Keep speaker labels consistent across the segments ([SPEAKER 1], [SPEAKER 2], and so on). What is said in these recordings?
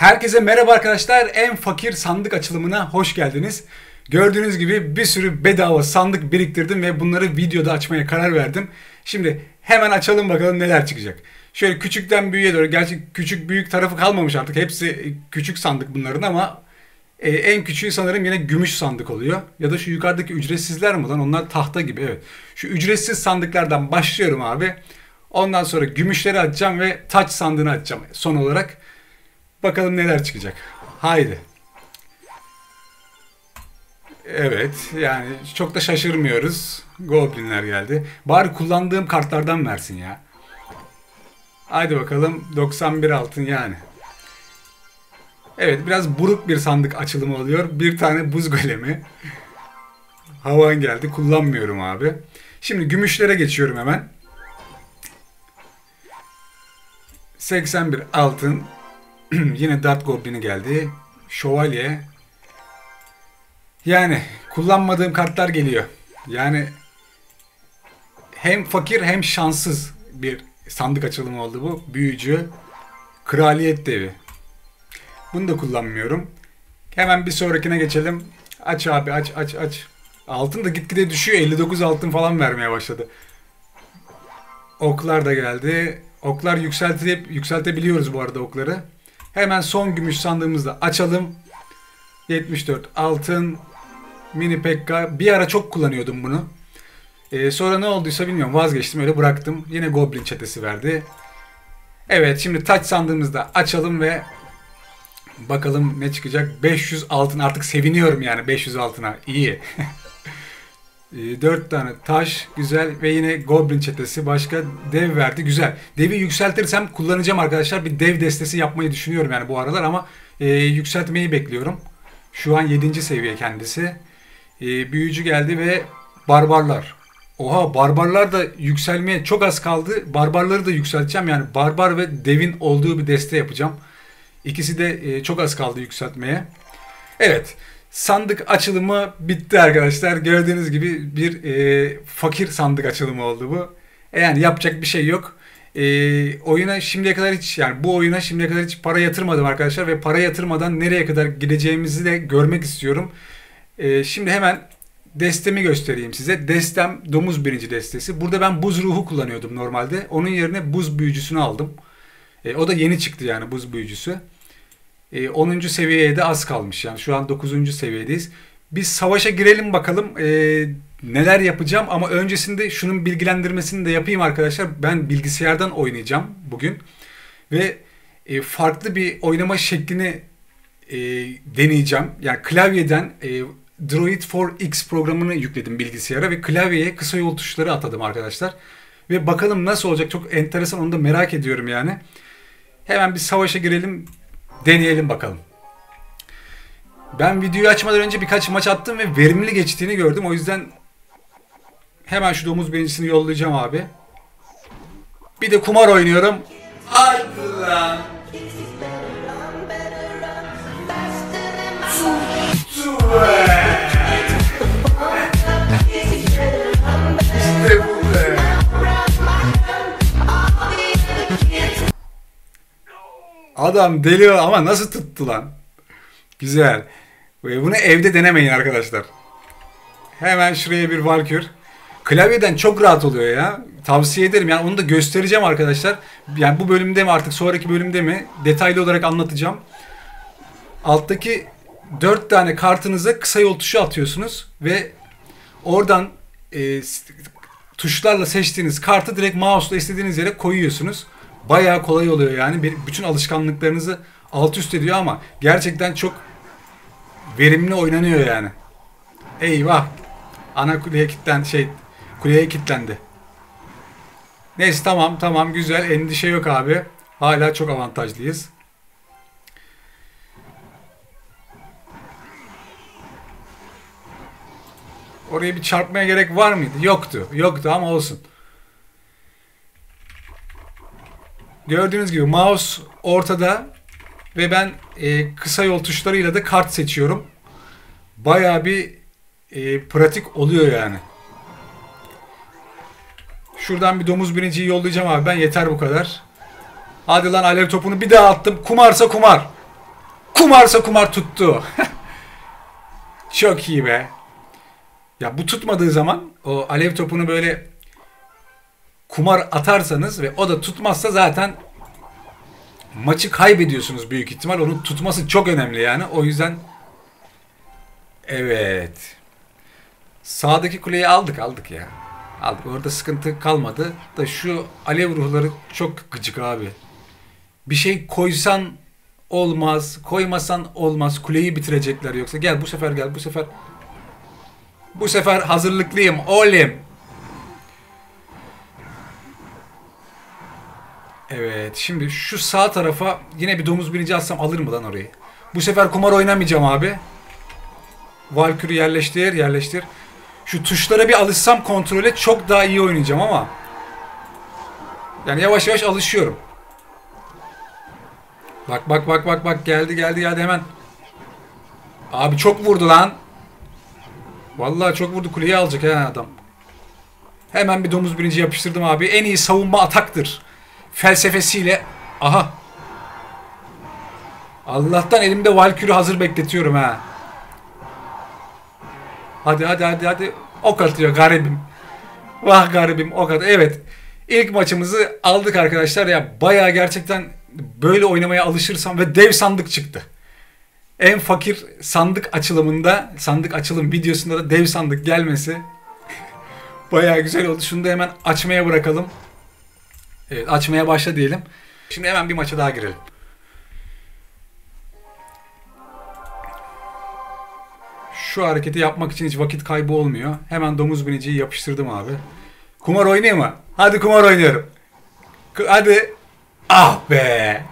[SPEAKER 1] Herkese merhaba arkadaşlar. En fakir sandık açılımına hoş geldiniz. Gördüğünüz gibi bir sürü bedava sandık biriktirdim ve bunları videoda açmaya karar verdim. Şimdi hemen açalım bakalım neler çıkacak. Şöyle küçükten büyüğe doğru. Gerçi küçük büyük tarafı kalmamış artık. Hepsi küçük sandık bunların ama en küçüğü sanırım yine gümüş sandık oluyor. Ya da şu yukarıdaki ücretsizler mi lan? Onlar tahta gibi, evet. Şu ücretsiz sandıklardan başlıyorum abi. Ondan sonra gümüşleri açacağım ve taç sandığını açacağım son olarak. Bakalım neler çıkacak. Haydi. Evet, yani çok da şaşırmıyoruz. Goblinler geldi. Bari kullandığım kartlardan versin ya. Haydi bakalım, 91 altın yani. Evet, biraz buruk bir sandık açılımı oluyor. Bir tane buz golemi. Havan geldi. Kullanmıyorum abi. Şimdi gümüşlere geçiyorum hemen. 81 altın. Yine Dart Goblin'i geldi. Şövalye. Yani kullanmadığım kartlar geliyor. Yani hem fakir hem şanssız bir sandık açılımı oldu bu. Büyücü. Kraliyet devi. Bunu da kullanmıyorum. Hemen bir sonrakine geçelim. Aç abi, aç aç aç. Altın da gitgide düşüyor. 59 altın falan vermeye başladı. Oklar da geldi. Oklar yükseltebiliyoruz bu arada okları. Hemen son gümüş sandığımızda açalım. 74 altın. Mini Pekka. Bir ara çok kullanıyordum bunu. Sonra ne olduysa bilmiyorum. Vazgeçtim, öyle bıraktım. Yine Goblin çetesi verdi. Evet, şimdi taç sandığımızda açalım ve bakalım ne çıkacak. 500 altın, artık seviniyorum yani 500 altına. İyi. 4 tane taş, güzel, ve yine Goblin çetesi, başka dev verdi, güzel. Devi yükseltirsem kullanacağım arkadaşlar. Bir dev destesi yapmayı düşünüyorum yani bu aralar ama yükseltmeyi bekliyorum. Şu an 7. seviye kendisi. Büyücü geldi ve barbarlar. Oha, barbarlar da yükselmeye çok az kaldı. Barbarları da yükselteceğim, yani barbar ve devin olduğu bir deste yapacağım. İkisi de çok az kaldı yükseltmeye. Evet. Sandık açılımı bitti arkadaşlar. Gördüğünüz gibi bir fakir sandık açılımı oldu bu. Yani yapacak bir şey yok. Oyuna şimdiye kadar hiç, yani bu oyuna şimdiye kadar hiç para yatırmadım arkadaşlar ve para yatırmadan nereye kadar gideceğimizi de görmek istiyorum. Şimdi hemen destemi göstereyim size. Destem domuz birinci destesi. Burada ben buz ruhu kullanıyordum normalde. Onun yerine buz büyücüsünü aldım. O da yeni çıktı yani, buz büyücüsü. 10. seviyeye de az kalmış. Yani şu an 9. seviyedeyiz. Biz savaşa girelim bakalım. Neler yapacağım ama öncesinde şunun bilgilendirmesini de yapayım arkadaşlar. Ben bilgisayardan oynayacağım bugün. Ve farklı bir oynama şeklini deneyeceğim. Yani klavyeden Droid 4X programını yükledim bilgisayara ve klavyeye kısa yol tuşları atadım arkadaşlar. Ve bakalım nasıl olacak, çok enteresan, onu da merak ediyorum yani. Hemen bir savaşa girelim. Deneyelim bakalım. Ben videoyu açmadan önce birkaç maç attım ve verimli geçtiğini gördüm. O yüzden hemen şu domuz birincisini yollayacağım abi. Bir de kumar oynuyorum. Hadi lan. İşte bu be. Adam deliyor ama nasıl tuttu lan? Güzel. Bunu evde denemeyin arkadaşlar. Hemen şuraya bir Valkür. Klavyeden çok rahat oluyor ya. Tavsiye ederim. Yani onu da göstereceğim arkadaşlar. Yani bu bölümde mi artık sonraki bölümde mi detaylı olarak anlatacağım. Alttaki 4 tane kartınıza kısa yol tuşu atıyorsunuz ve oradan tuşlarla seçtiğiniz kartı direkt mouse'la istediğiniz yere koyuyorsunuz. Bayağı kolay oluyor yani. Bütün alışkanlıklarınızı alt üst ediyor ama gerçekten çok verimli oynanıyor yani. Eyvah. Ana kuleye kilitlendi. Neyse, tamam güzel, endişe yok abi. Hala çok avantajlıyız. Oraya bir çarpmaya gerek var mıydı? Yoktu ama olsun. Gördüğünüz gibi mouse ortada ve ben kısa yol tuşlarıyla da kart seçiyorum. Bayağı bir pratik oluyor yani. Şuradan bir domuz birinciyi yollayacağım abi ben, yeter bu kadar. Hadi lan, alev topunu bir daha attım. Kumarsa kumar. Kumarsa kumar tuttu. Çok iyi be. Ya bu tutmadığı zaman o alev topunu böyle kumar atarsanız ve o da tutmazsa zaten maçı kaybediyorsunuz büyük ihtimal. Onun tutması çok önemli yani. O yüzden evet. Sağdaki kuleyi aldık ya. Aldık. Orada sıkıntı kalmadı. Da şu alev ruhları çok gıcık abi. Bir şey koysan olmaz, koymasan olmaz. Kuleyi bitirecekler yoksa. Gel bu sefer gel bu sefer. Bu sefer hazırlıklıyım oğlum. Evet şimdi şu sağ tarafa yine bir domuz binici atsam alır mı lan orayı? Bu sefer kumar oynamayacağım abi. Valkür'ü yerleştir. Şu tuşlara bir alışsam kontrole çok daha iyi oynayacağım ama. Yani yavaş yavaş alışıyorum. Bak geldi hemen. Abi çok vurdu lan. Vallahi çok vurdu, kuleyi alacak ha adam. Hemen bir domuz binici yapıştırdım abi. En iyi savunma ataktır felsefesiyle. Aha. Allah'tan elimde Valkür'ü hazır bekletiyorum ha. Hadi. Ok atıyor garibim. Vah garibim ok atıyor. Evet. İlk maçımızı aldık arkadaşlar. Ya bayağı gerçekten böyle oynamaya alışırsam ve dev sandık çıktı. En fakir sandık açılımında, sandık açılım videosunda da dev sandık gelmesi bayağı güzel oldu. Şunu da hemen açmaya bırakalım. Evet, açmaya başla diyelim. Şimdi hemen bir maça daha girelim. Şu hareketi yapmak için hiç vakit kaybı olmuyor. Hemen domuz biniciyi yapıştırdım abi. Kumar oynayayım mı? Hadi kumar oynuyorum. Hadi. Ah be.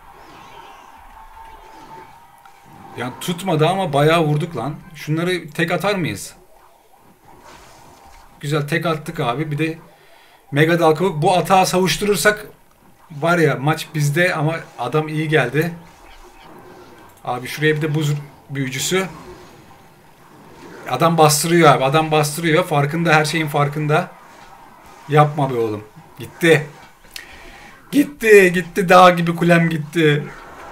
[SPEAKER 1] Yani tutmadı ama bayağı vurduk lan. Şunları tek atar mıyız? Güzel tek attık abi. Bir de mega dal kabuk. Bu atağı savuşturursak var ya maç bizde ama adam iyi geldi. Abi şuraya bir de buz büyücüsü. Adam bastırıyor abi. Adam bastırıyor. Farkında, her şeyin farkında. Yapma be oğlum. Gitti. Gitti. Dağ gibi kulem gitti.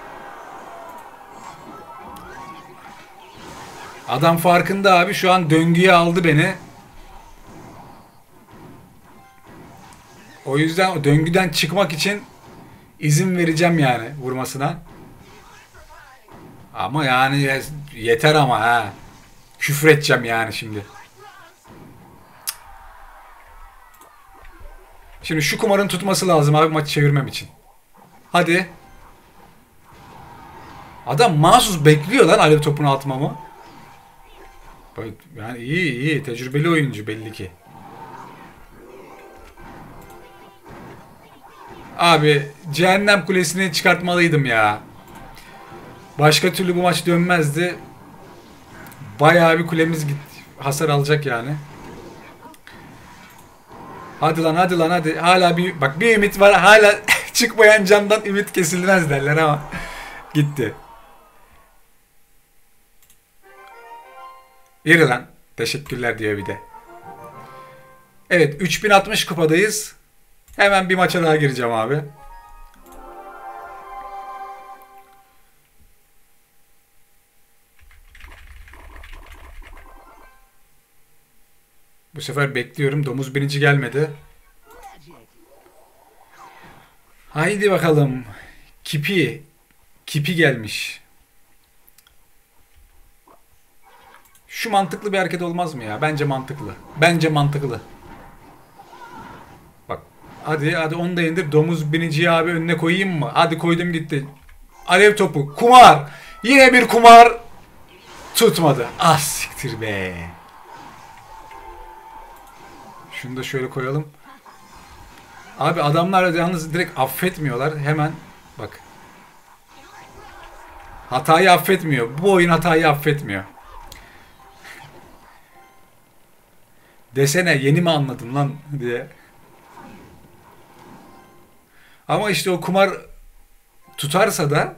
[SPEAKER 1] Adam farkında abi. Şu an döngüye aldı beni. O yüzden o döngüden çıkmak için izin vereceğim yani vurmasına. Ama yani yeter ama ha. Küfür edeceğim yani şimdi. Şimdi şu kumarın tutması lazım abi maçı çevirmem için. Hadi. Adam mahsus bekliyor lan alev topunu atmamı. Yani iyi. Tecrübeli oyuncu belli ki. Abi cehennem kulesini çıkartmalıydım ya. Başka türlü bu maç dönmezdi. Bayağı bir kulemiz hasar alacak yani. Hadi lan hadi. Hala bir ümit var. Hala çıkmayan candan ümit kesilmez derler ama gitti. Yürü lan. Teşekkürler diyor bir de. Evet 3060 kupadayız. Hemen bir maça daha gireceğim abi. Bu sefer bekliyorum. Domuz binici gelmedi. Haydi bakalım. Kipi gelmiş. Şu mantıklı bir hareket olmaz mı ya? Bence mantıklı. Bak. Hadi onu da indir. Domuz biniciyi abi önüne koyayım mı? Hadi koydum gitti. Alev topu. Kumar. Yine bir kumar. Tutmadı. Ah siktir be. Şunu da şöyle koyalım. Abi adamlar yalnız direkt affetmiyorlar. Hemen bak. Hatayı affetmiyor. Bu oyun hatayı affetmiyor. Desene yeni mi anladın lan diye. Ama işte o kumar tutarsa da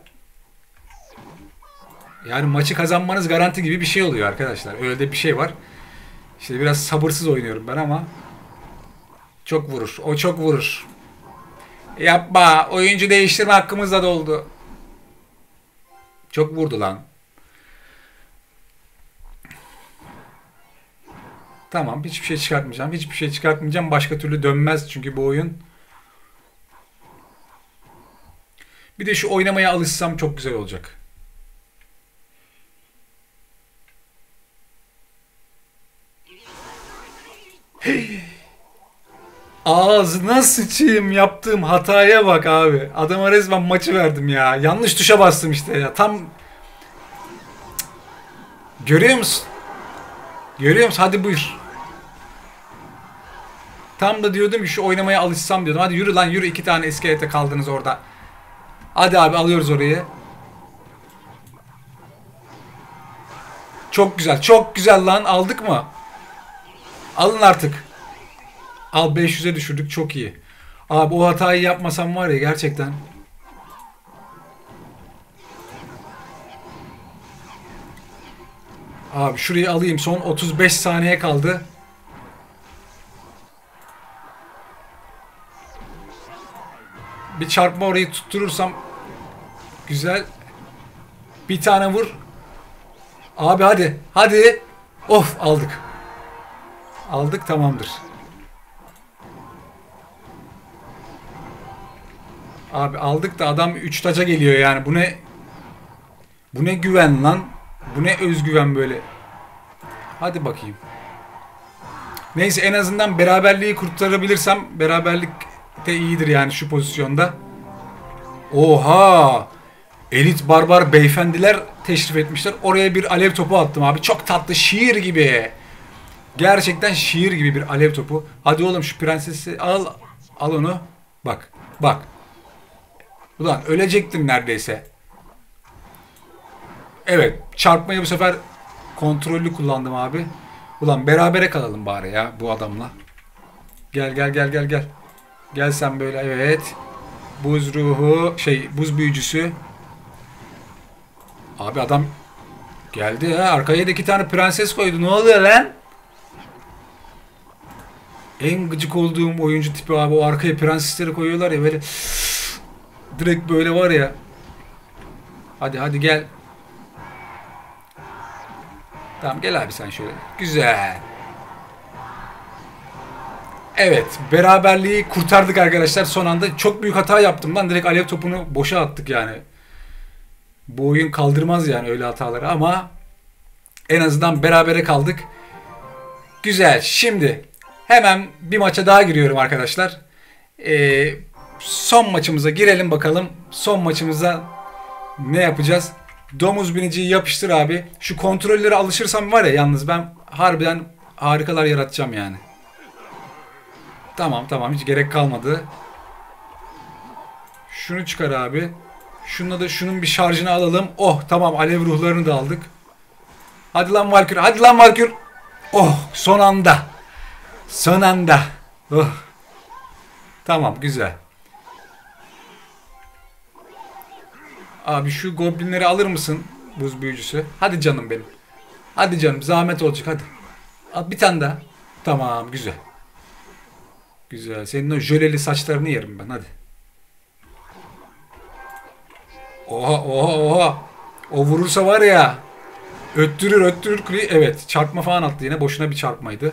[SPEAKER 1] yani maçı kazanmanız garanti gibi bir şey oluyor arkadaşlar. Öyle de bir şey var. İşte biraz sabırsız oynuyorum ben ama çok vurur. O çok vurur. Yapma. Oyuncu değiştirme hakkımız da doldu. Çok vurdu lan. Tamam, hiçbir şey çıkartmayacağım. Hiçbir şey çıkartmayacağım. Başka türlü dönmez çünkü bu oyun. Bir de şu oynamaya alışsam çok güzel olacak. Ağzına sıçayım, yaptığım hataya bak abi. Adama resmen maçı verdim ya. Yanlış tuşa bastım işte ya. Tam görüyor musun? Görüyor musun? Hadi buyur. Tam da diyordum ki şu oynamaya alışsam diyordum. Hadi yürü lan yürü, 2 tane iskelete kaldınız orada. Hadi abi, alıyoruz orayı. Çok güzel. Çok güzel lan. Aldık mı? Alın artık. Al, 500'e düşürdük. Çok iyi. Abi o hatayı yapmasam var ya gerçekten. Abi şurayı alayım. Son 35 saniye kaldı. Bir çarpma orayı tutturursam güzel. Bir tane vur. Abi hadi. Hadi. Of, aldık. Aldık, tamamdır. Abi aldık da adam 3 taca geliyor yani. Bu ne? Bu ne güven lan? Bu ne özgüven böyle? Hadi bakayım. Neyse, en azından beraberliği kurtarabilirsem, beraberlik de iyidir yani şu pozisyonda. Oha! Elit barbar beyefendiler teşrif etmişler. Oraya bir alev topu attım abi. Çok tatlı, şiir gibi. Gerçekten şiir gibi bir alev topu. Hadi oğlum şu prensesi al. Al onu. Bak. Bak. Ulan ölecektin neredeyse. Evet. Çarpmayı bu sefer kontrollü kullandım abi. Ulan berabere kalalım bari ya bu adamla. Gel gel gel gel gel. Gel sen böyle, evet. Buz ruhu, buz büyücüsü. Abi adam geldi ha. Arkaya da 2 tane prenses koydu. Ne oluyor lan? En gıcık olduğum oyuncu tipi abi. O arkaya prensesleri koyuyorlar ya böyle. Direkt böyle var ya. Hadi hadi gel. Tamam gel abi sen şöyle. Güzel. Evet, beraberliği kurtardık arkadaşlar son anda. Çok büyük hata yaptım lan. Direkt alev topunu boşa attık yani. Bu oyun kaldırmaz yani öyle hataları ama en azından berabere kaldık. Güzel. Şimdi hemen bir maça daha giriyorum arkadaşlar. Son maçımıza girelim bakalım. Son maçımızda ne yapacağız? Domuz biniciyi yapıştır abi. Şu kontrollere alışırsam var ya, yalnız ben harbiden harikalar yaratacağım yani. Tamam tamam, hiç gerek kalmadı. Şunu çıkar abi. Şununla da şunun bir şarjını alalım. Oh tamam, alev ruhlarını da aldık. Hadi lan Valkür. Hadi lan Valkür. Oh, son anda. Son anda. Oh. Tamam, güzel. Abi şu goblinleri alır mısın? Buz büyücüsü. Hadi canım benim. Hadi canım, zahmet olacak hadi. Al bir tane daha. Tamam, güzel. Güzel. Senin o jöleli saçlarını yerim ben, hadi. Oha oha oha. O vurursa var ya. Öttürür öttürür kuleyi. Evet, çarpma falan attı yine. Boşuna bir çarpmaydı.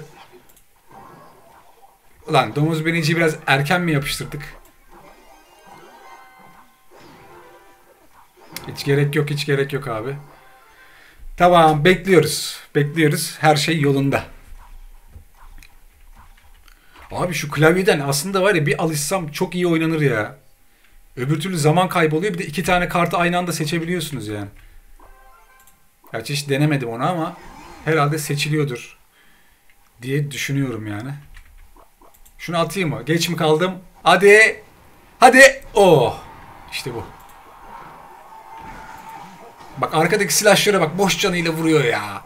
[SPEAKER 1] Ulan domuz biniciyi biraz erken mi yapıştırdık? Hiç gerek yok, hiç gerek yok abi. Tamam, bekliyoruz. Bekliyoruz. Her şey yolunda. Abi şu klavyeden aslında var ya, bir alışsam çok iyi oynanır ya. Öbür türlü zaman kayboluyor. Bir de 2 tane kartı aynı anda seçebiliyorsunuz yani. Gerçi hiç denemedim onu ama herhalde seçiliyordur diye düşünüyorum yani. Şunu atayım mı? Geç mi kaldım? Hadi. Hadi. Oh. İşte bu. Bak arkadaki silahlara bak. Boş canıyla vuruyor ya.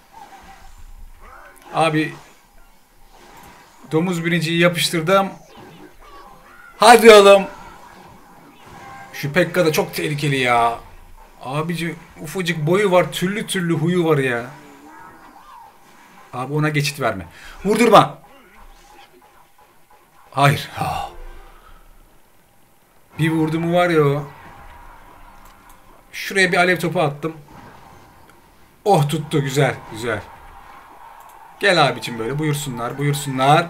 [SPEAKER 1] Abi. Domuz biniciyi yapıştırdım. Hadi oğlum. Şu Pekka da çok tehlikeli ya. Abici ufacık boyu var. Türlü türlü huyu var ya. Abi ona geçit verme. Vurdurma. Hayır. Bir vurdu mu var ya o. Şuraya bir alev topu attım. Oh tuttu. Güzel. Güzel. Gel abicim böyle. Buyursunlar. Buyursunlar.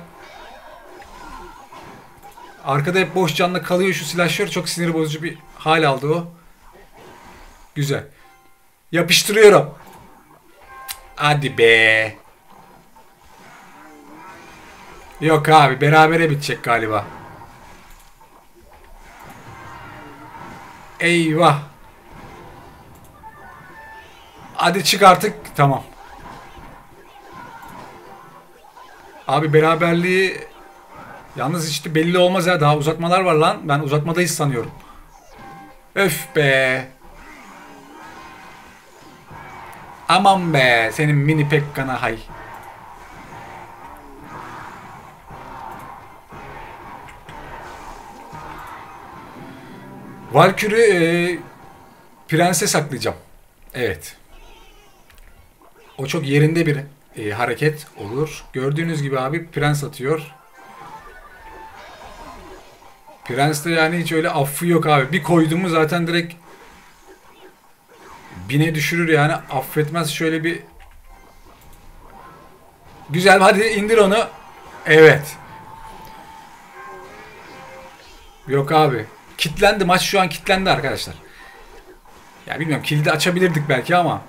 [SPEAKER 1] Arkada hep boş canlı kalıyor şu silahşör. Çok sinir bozucu bir hal aldı o. Güzel. Yapıştırıyorum. Hadi be. Yok abi. Berabere bitecek galiba. Eyvah. Hadi çık artık. Tamam. Abi beraberliği yalnız işte belli olmaz ya. Daha uzatmalar var lan. Ben uzatmadayız sanıyorum. Öf be. Aman be. Senin mini Pekka'na hay. Valkyrie'yi prense saklayacağım. Evet. O çok yerinde bir hareket olur. Gördüğünüz gibi abi prens atıyor. Prens de yani hiç öyle affı yok abi. Bir koyduğumu zaten direkt bine düşürür yani. Affetmez şöyle bir. Güzel hadi indir onu. Evet. Yok abi. Kitlendi maç şu an kitlendi arkadaşlar. Ya bilmiyorum kilidi açabilirdik belki ama.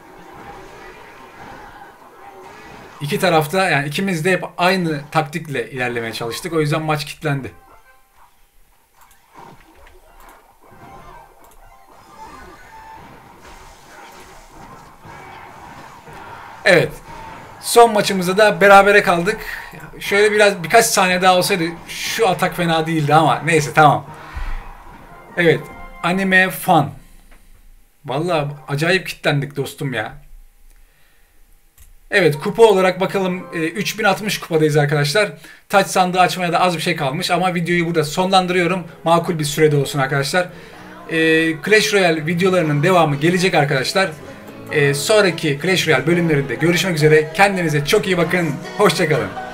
[SPEAKER 1] İki tarafta yani ikimiz de hep aynı taktikle ilerlemeye çalıştık. O yüzden maç kilitlendi. Evet. Son maçımızda da berabere kaldık. Şöyle birkaç saniye daha olsaydı şu atak fena değildi ama neyse tamam. Evet. Anime fan. Vallahi acayip kilitlendik dostum ya. Evet kupa olarak bakalım 3060 kupadayız arkadaşlar. Taç sandığı açmaya da az bir şey kalmış ama videoyu burada sonlandırıyorum. Makul bir sürede olsun arkadaşlar. Clash Royale videolarının devamı gelecek arkadaşlar. Sonraki Clash Royale bölümlerinde görüşmek üzere. Kendinize çok iyi bakın. Hoşça kalın.